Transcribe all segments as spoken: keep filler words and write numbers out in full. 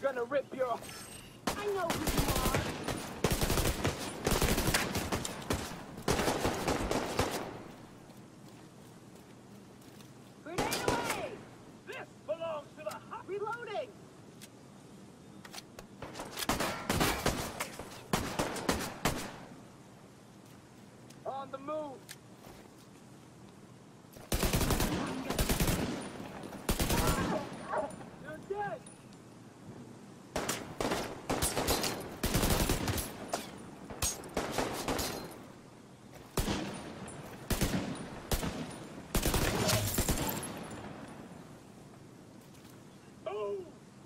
gonna rip your... I know who you are. Grenade away! This belongs to the hot... Reloading! On the move! You're dead! Oh!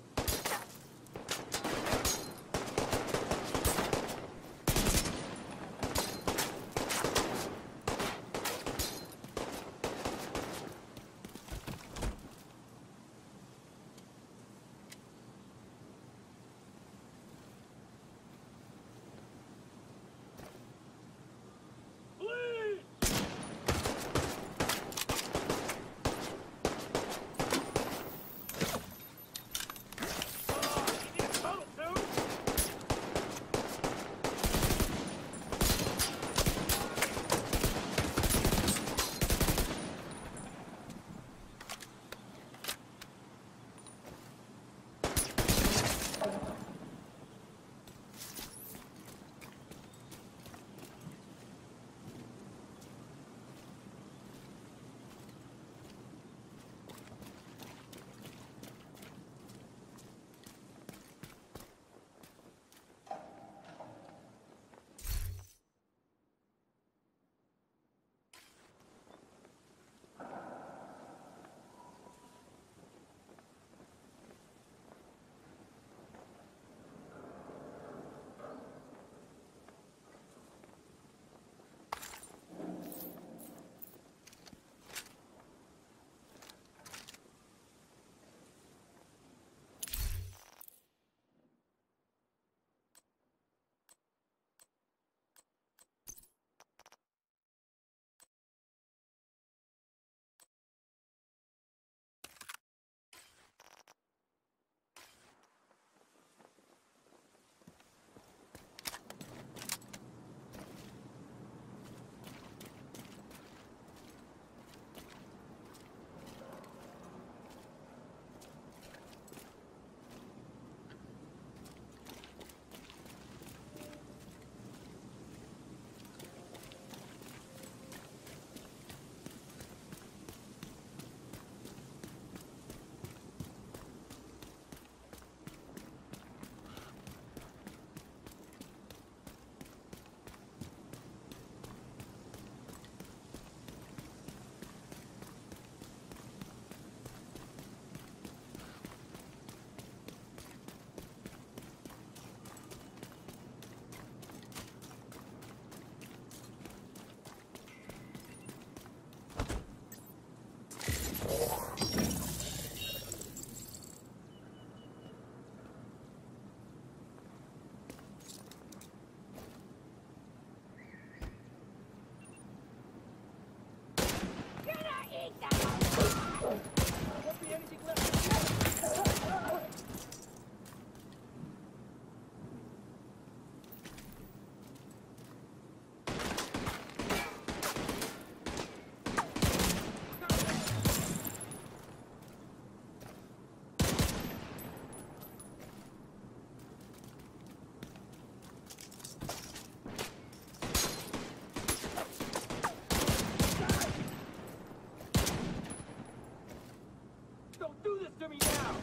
Do this to me now!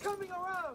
coming around!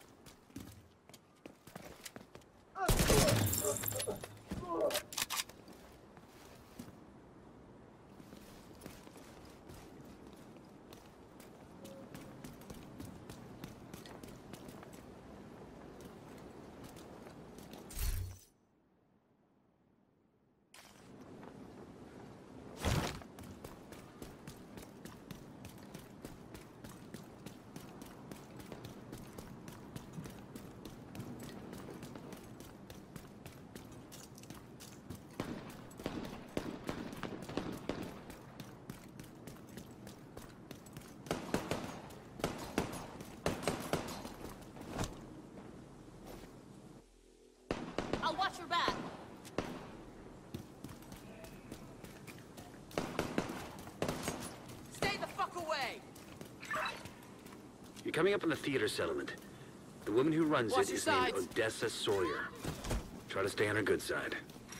I'll watch your back. Stay the fuck away! You're coming up on the theater settlement. The woman who runs Watch it your is named sides. Odessa Sawyer. Try to stay on her good side.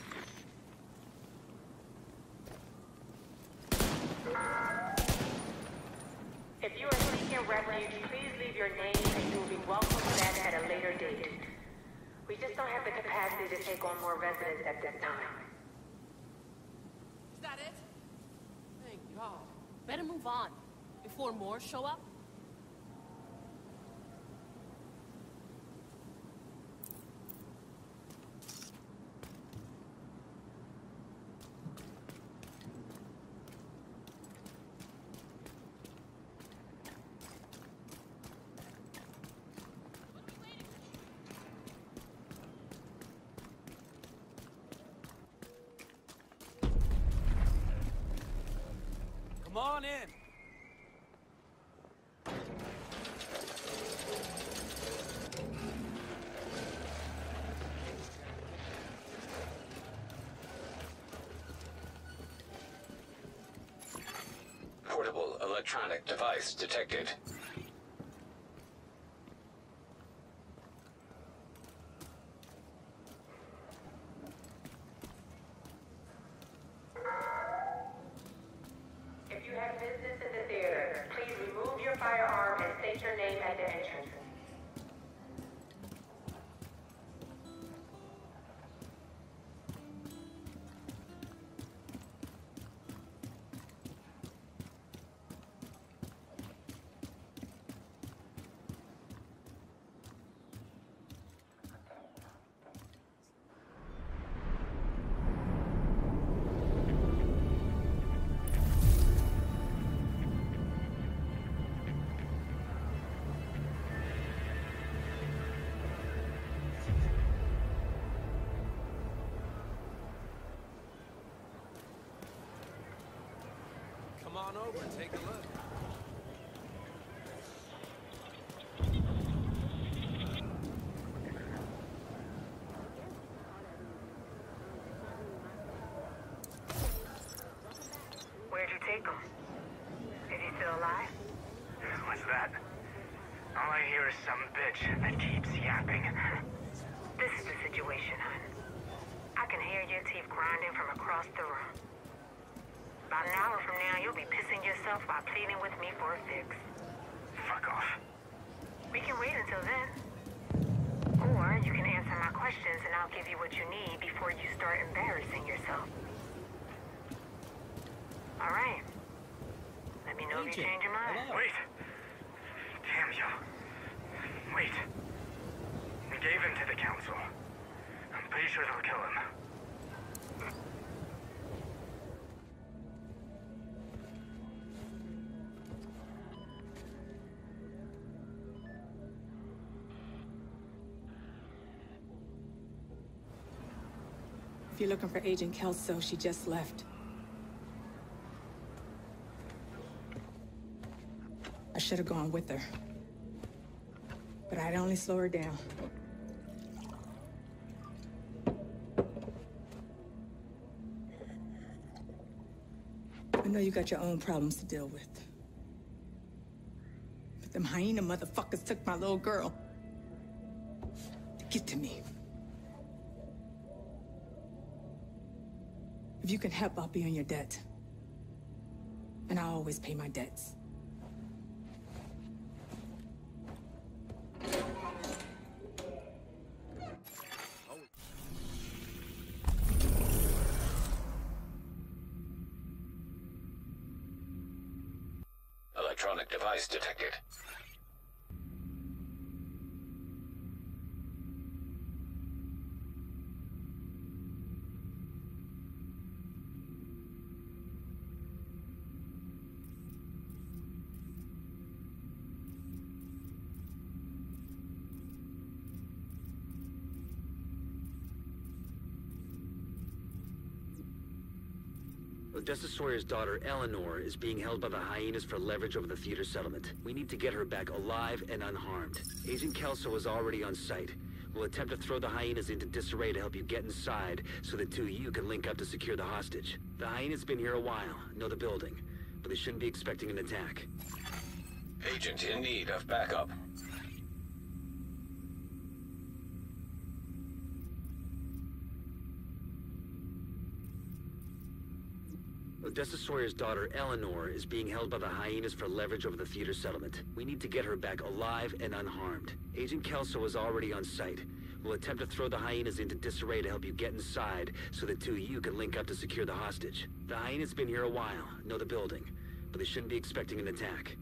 If you are seeking refuge, please leave your name and you will be welcomed back at a later date. We just don't have the capacity to take on more residents at this time. Is that it? Thank God. Better move on before more show up. Come on in! Portable electronic device detected. If you have business in the theater, please remove your firearm and state your name at the entrance. Come on over and take a look. Where'd you take him? Is he still alive? What's that? All I hear is some bitch that keeps yapping. This is the situation, hon. I can hear your teeth grinding from across the room. About an hour from now, you'll be pissing yourself while pleading with me for a fix. Fuck off. We can wait until then. Or you can answer my questions and I'll give you what you need before you start embarrassing yourself. All right. Let me know if you change your mind. Wait. Damn you. Wait. We gave him to the council. I'm pretty sure they'll kill him. If you're looking for Agent Kelso, she just left. I should have gone with her. But I'd only slow her down. I know you got your own problems to deal with. But them hyena motherfuckers took my little girl. To get to me. If you can help, I'll be on your debt. And I always pay my debts. device detected. Odessa Sawyer's daughter, Eleanor, is being held by the hyenas for leverage over the theater settlement. We need to get her back alive and unharmed. Agent Kelso is already on site. We'll attempt to throw the hyenas into disarray to help you get inside, so the two of you can link up to secure the hostage. The hyenas been here a while, know the building, but they shouldn't be expecting an attack. Agent in need of backup. Odessa Sawyer's daughter, Eleanor, is being held by the hyenas for leverage over the theater settlement. We need to get her back alive and unharmed. Agent Kelso is already on site. We'll attempt to throw the hyenas into disarray to help you get inside, so the two of you can link up to secure the hostage. The hyenas been here a while, know the building, but they shouldn't be expecting an attack.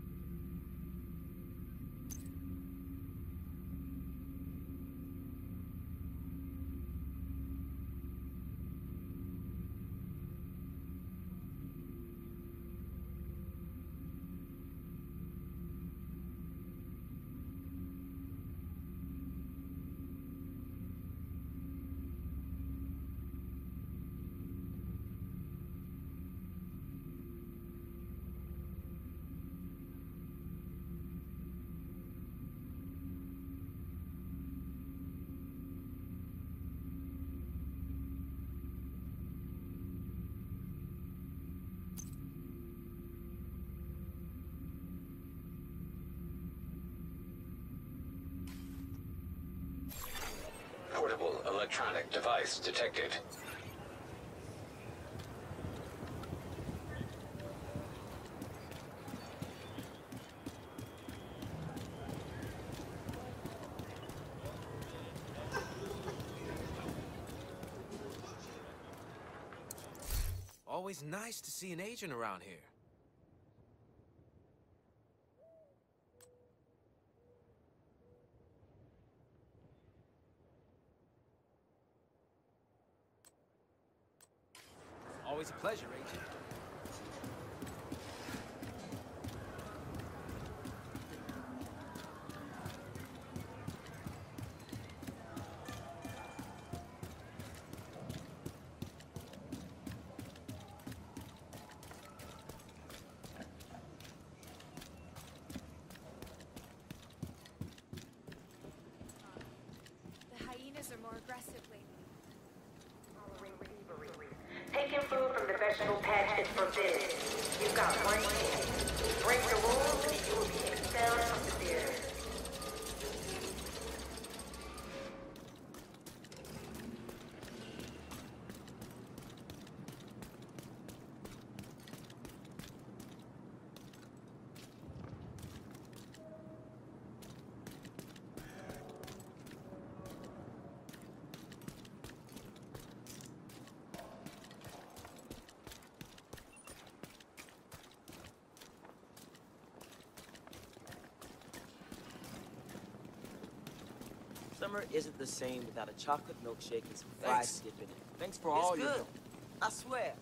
Portable electronic device detected. Always nice to see an agent around here. Always a pleasure, Agent. The hyenas are more aggressive lately. Taking food from the vegetable patch is forbidden. You've got one chance. Break the rules and you will be expelled from the theater. Summer isn't the same without a chocolate milkshake and some fried Thanks. dip in it. Thanks for all your good. help. I swear.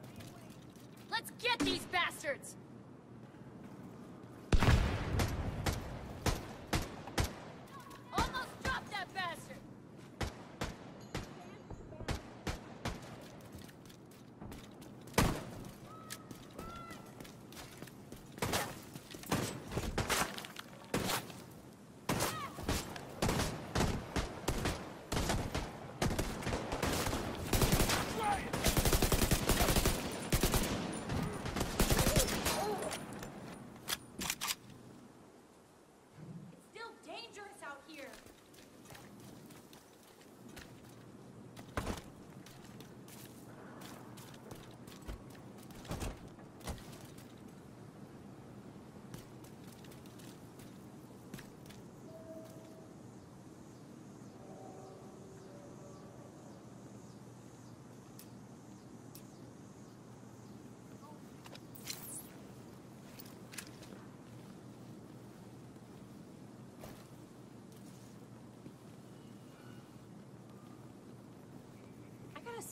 Let's get these bastards!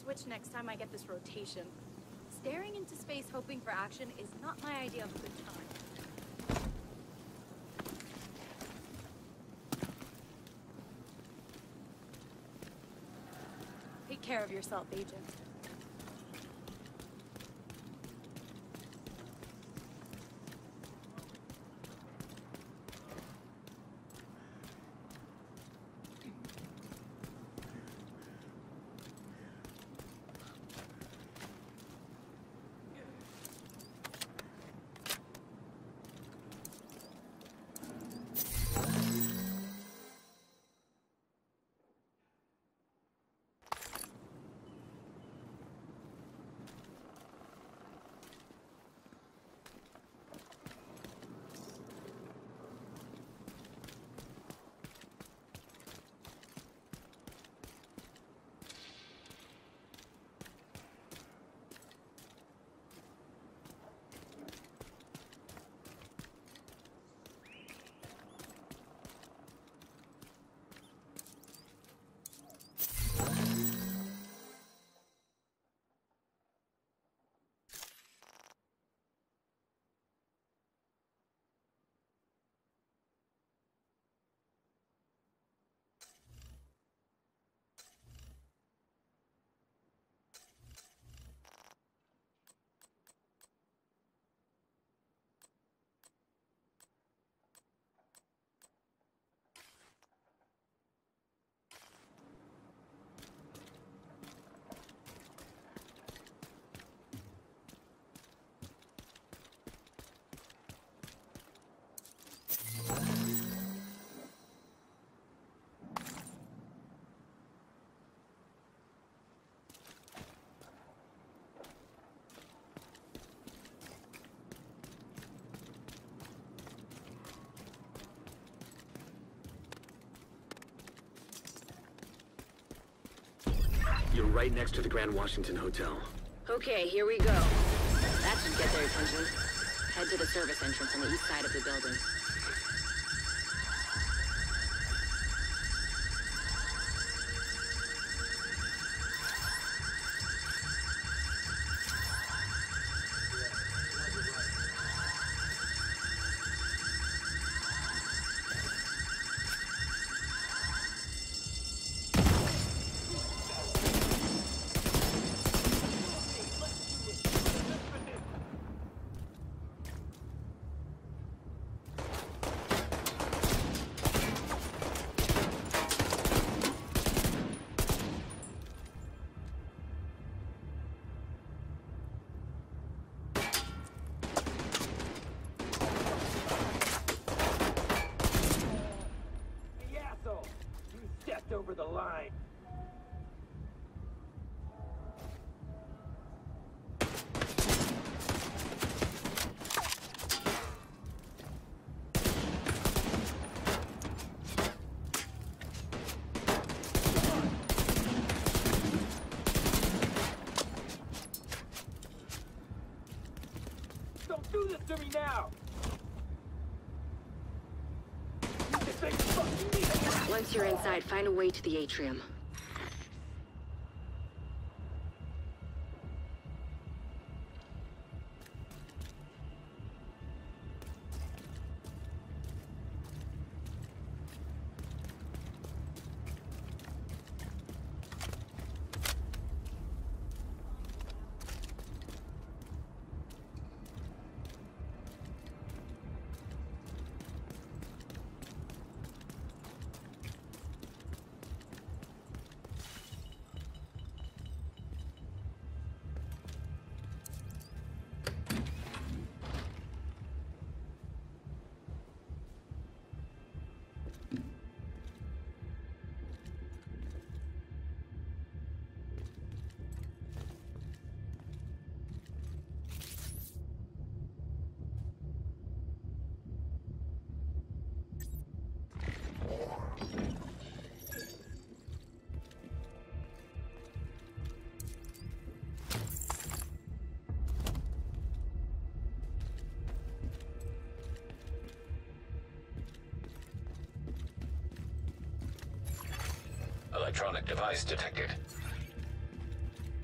switch next time I get this rotation. Staring into space hoping for action is not my idea of a good time. Take care of yourself, Agent. You're right next to the Grand Washington Hotel. Okay, here we go. That should get their attention. Head to the service entrance on the east side of the building. Over the line. Don't do this to me now. Once you're inside, find a way to the atrium. Electronic device detected.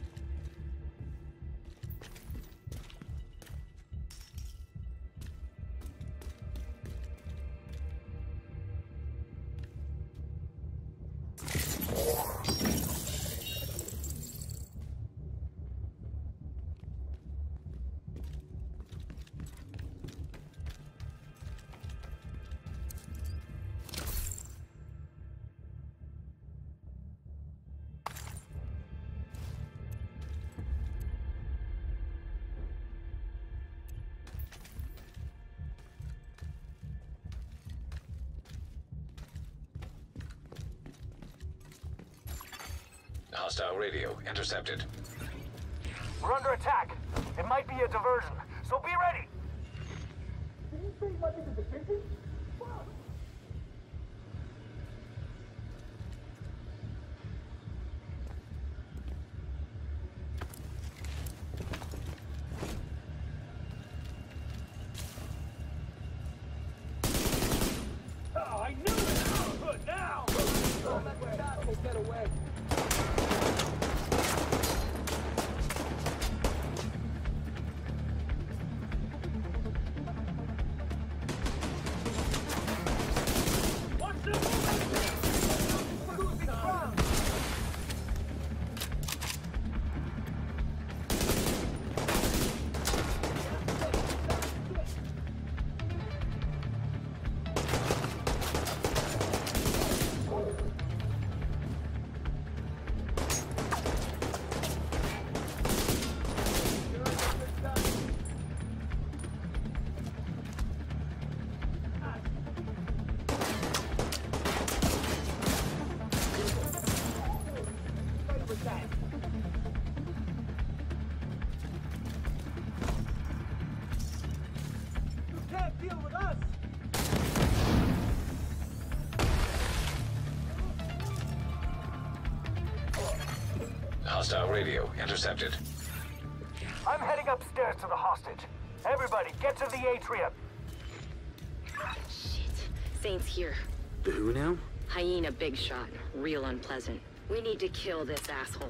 Hostile radio intercepted. We're under attack. It might be a diversion, so be ready. Did you say it might be the defensive? Oh, I knew it! Good now! Don't let the battle get away. Hostile radio intercepted. I'm heading upstairs to the hostage. Everybody, get to the atrium. Shit. Saint's here. The who now? Hyena big shot. Real unpleasant. We need to kill this asshole.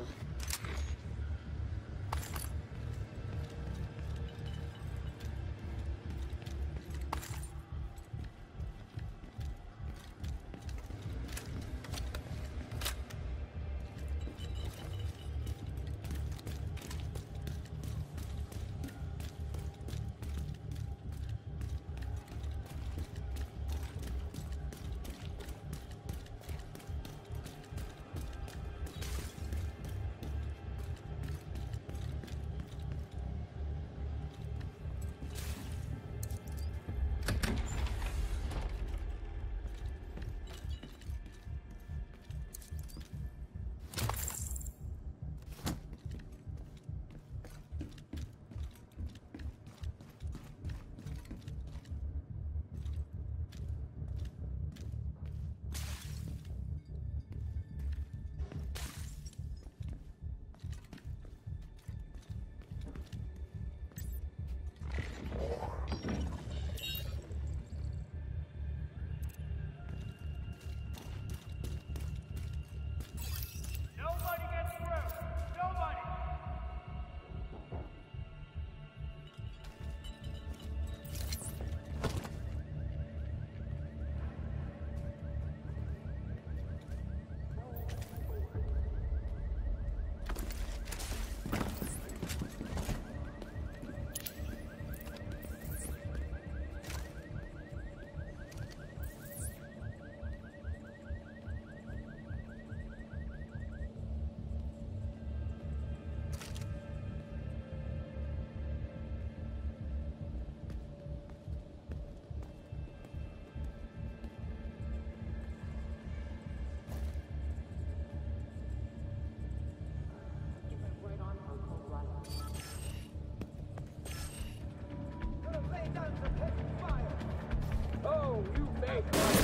Oh, you make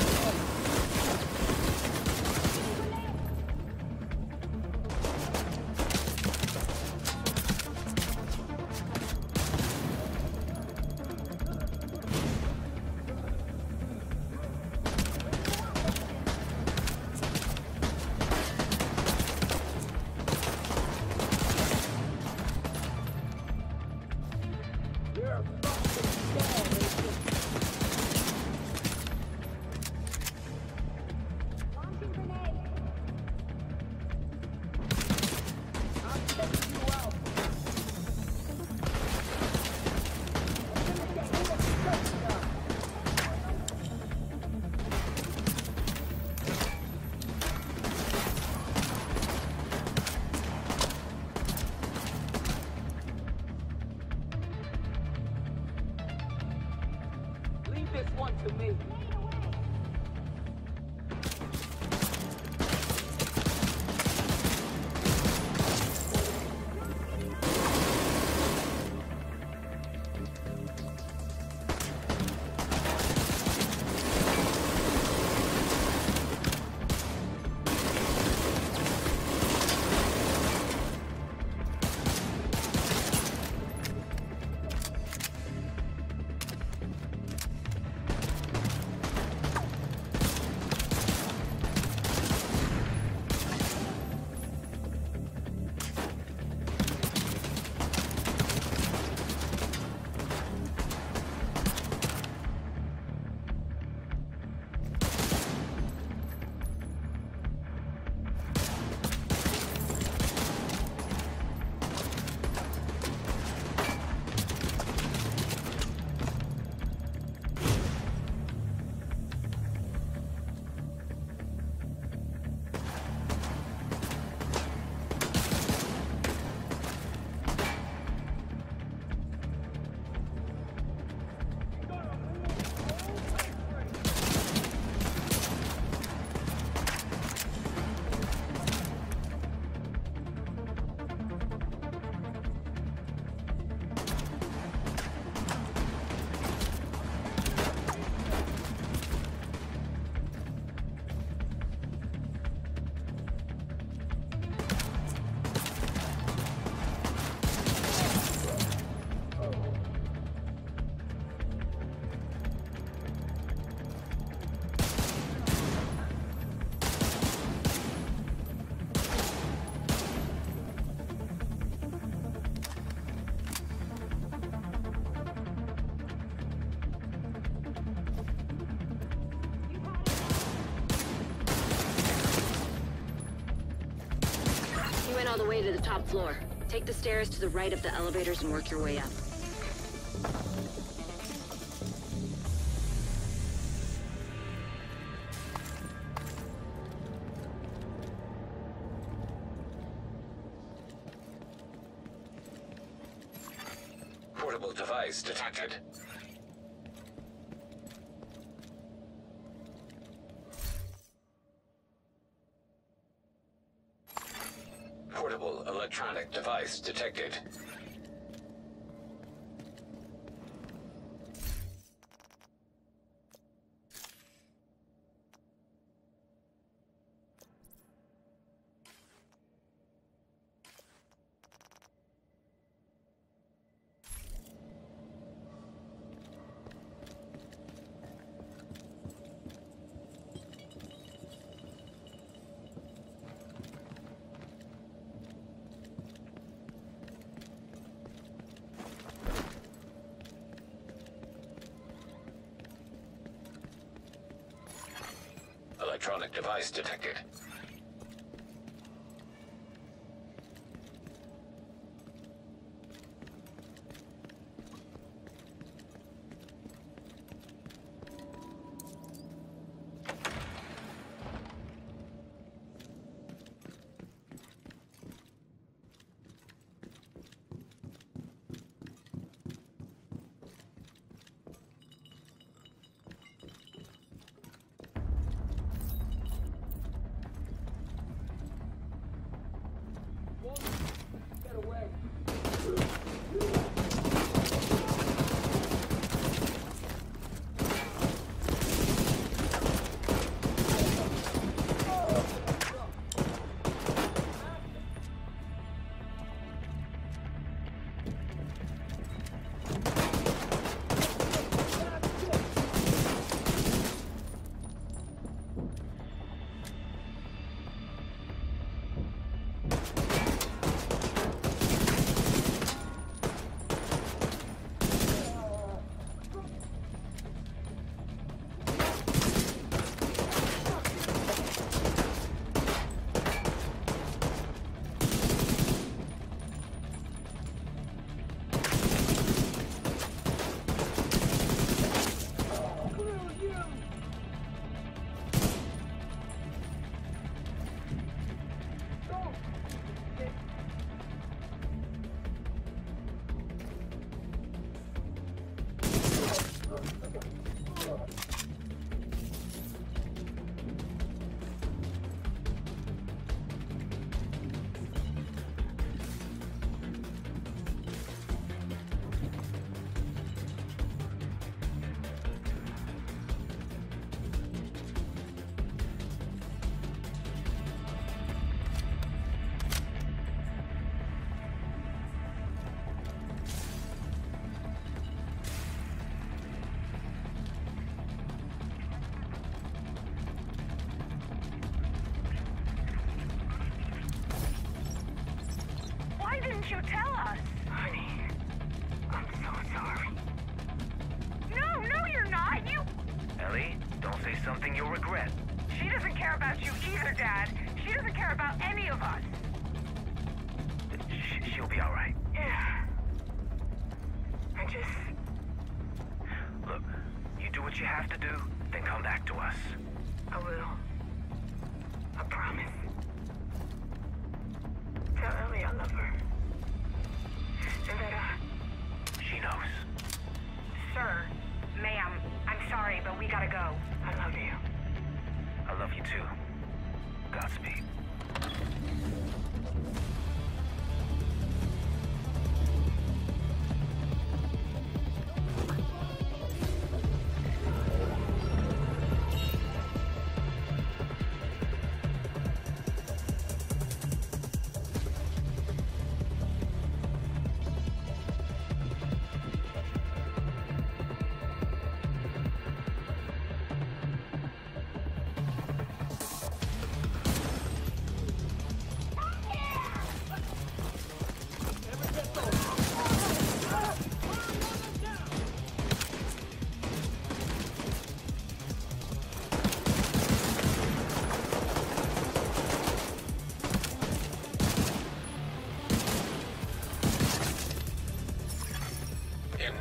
this one to me. went all the way to the top floor. Take the stairs to the right of the elevators and work your way up. Portable device detected. Portable electronic device detected. Electronic device detected. didn't you tell us? Honey, I'm so sorry. No, no, you're not. You... Ellie, don't say something you'll regret. She doesn't care about you either, Dad. She doesn't care about any of us. Sh she'll be all right. Yeah. I just... Look, you do what you have to do, then come back to us. I will. I promise. Tell Ellie I love her. And that I... She knows. Sir, ma'am, I'm sorry, but we gotta go. I love you. I love you too. Godspeed.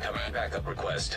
Command backup request.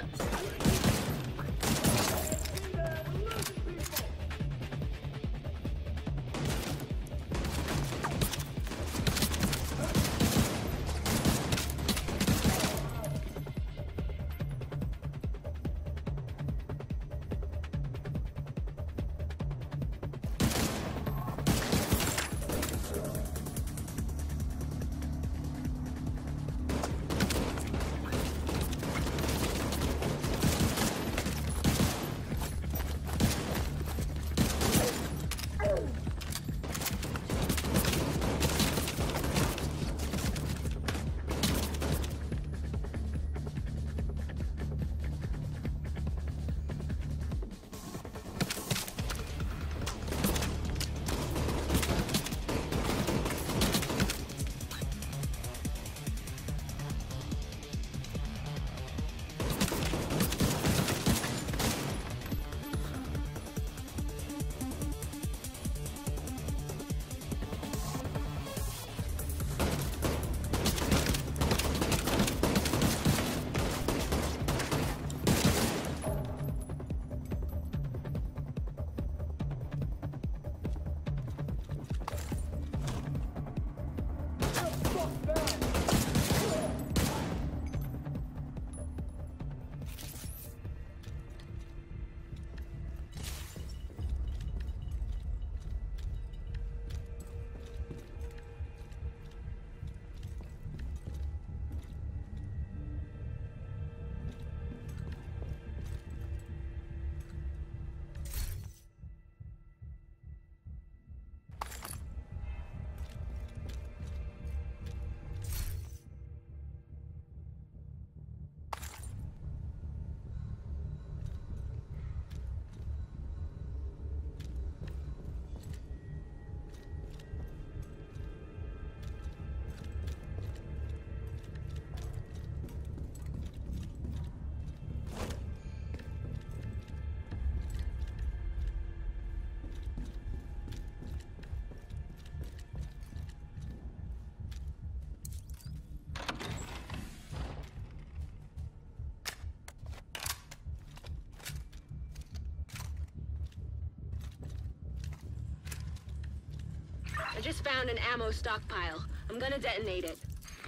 I just found an ammo stockpile. I'm gonna detonate it.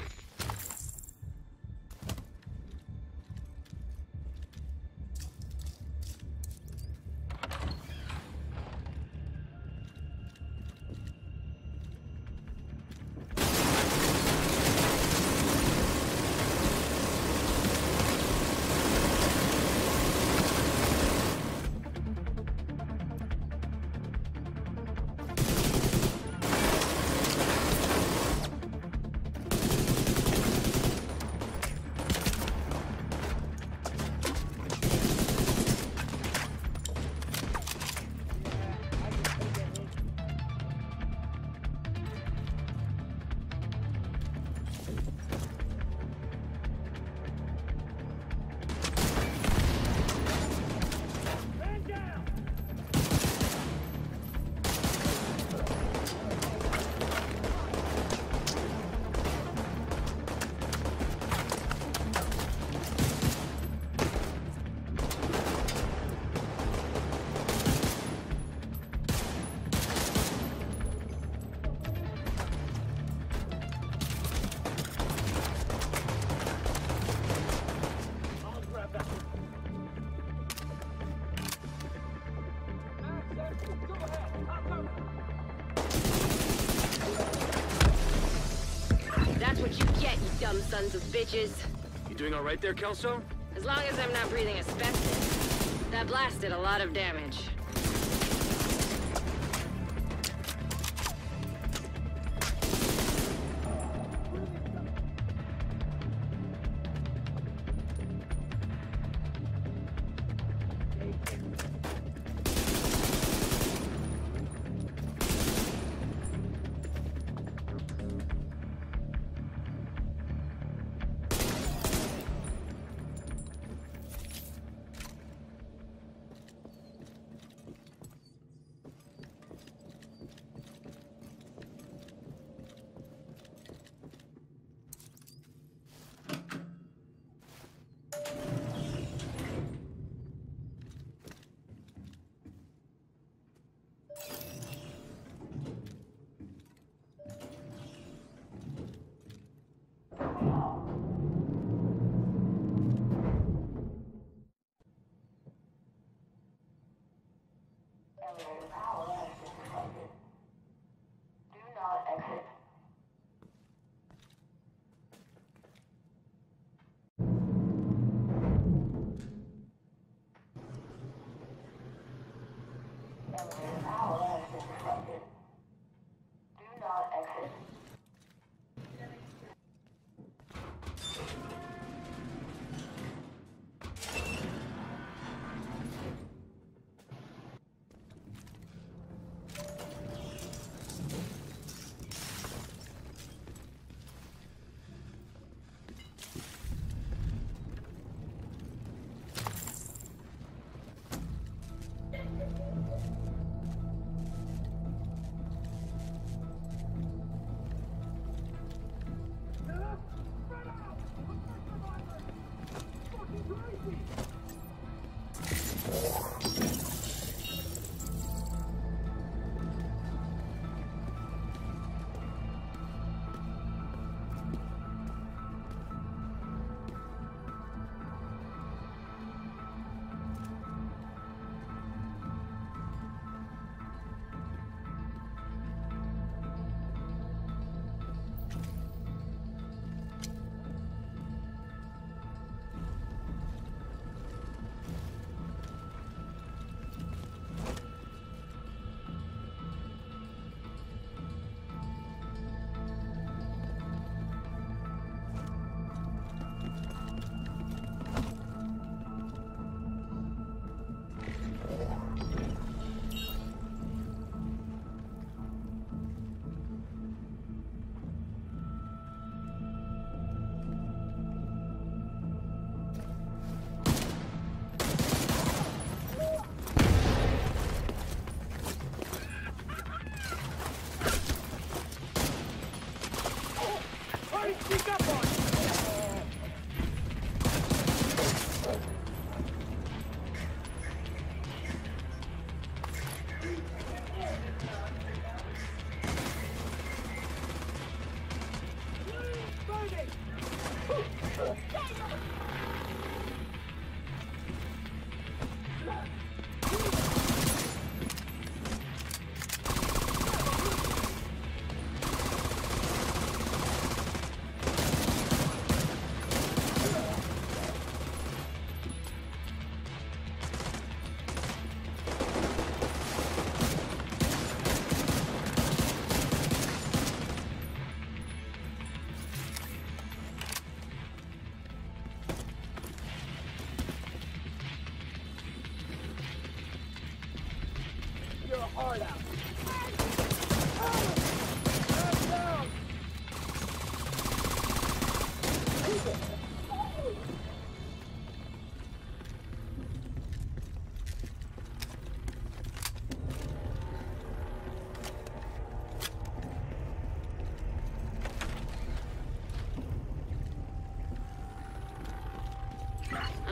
That's what you get, you dumb sons of bitches. You doing all right there, Kelso? As long as I'm not breathing asbestos. That blast did a lot of damage.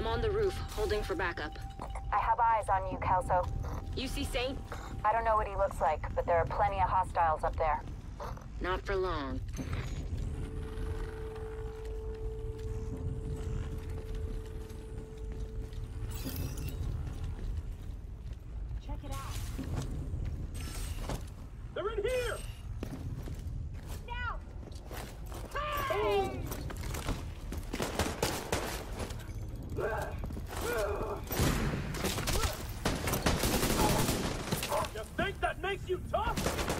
I'm on the roof, holding for backup. I have eyes on you, Kelso. You see Saint? I don't know what he looks like, but there are plenty of hostiles up there. Not for long. Check it out. They're in here! Now! Hey! You think that makes you tough?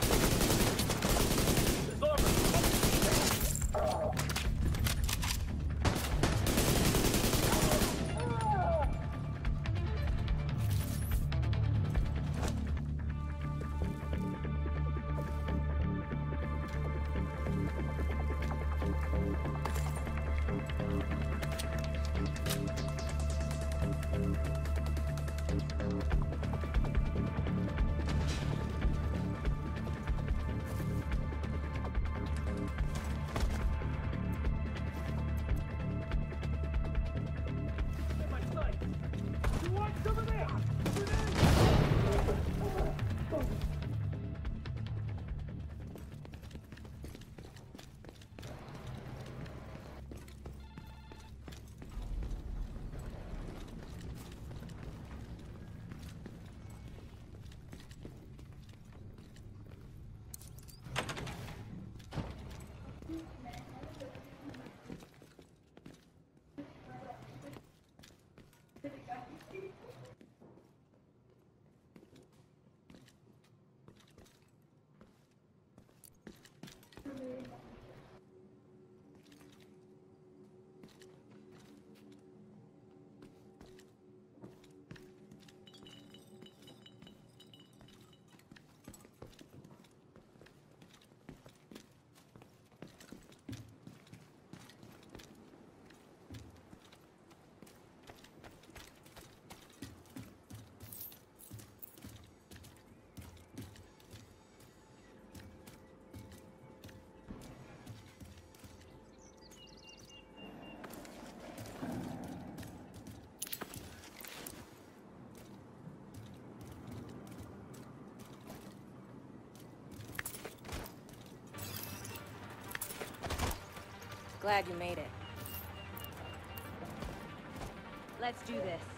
It's over. Glad you made it. Let's do this.